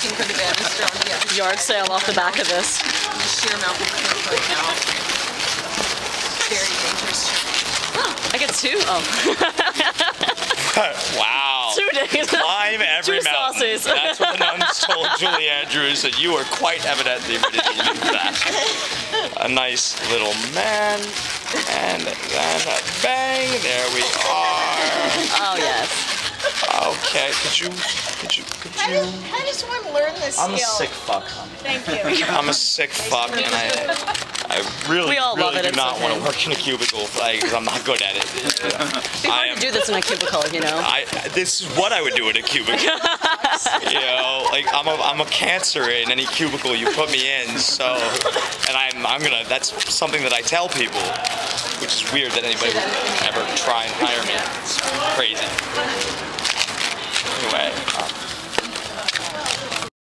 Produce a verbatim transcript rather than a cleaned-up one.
looking for the banister on the other Yard sale off the back of this. The sheer amount of print right now. Very dangerous. I get two? Oh. Wow. Two days. Climb every Two mountain. sauces. That's what the nuns told Julie Andrews, and you were quite evidently ready to do that. A nice little man, and then a bang, there we are. Oh, yes. Okay, could you, could you, could How you? does, how does one learn this I'm a skill? sick fuck, honey. Thank you. I'm a sick fuck, and I, I really, We all love really it, do it's not okay. want to work in a cubicle, like, because I'm not good at it. Be I hard am, to do this in a cubicle, you know? I, this is what I would do in a cubicle. You know, like I'm a, I'm a cancer in any cubicle you put me in. So, and I'm, I'm gonna. That's something that I tell people, which is weird that anybody would ever try and hire me. It's crazy. Anyway. Uh,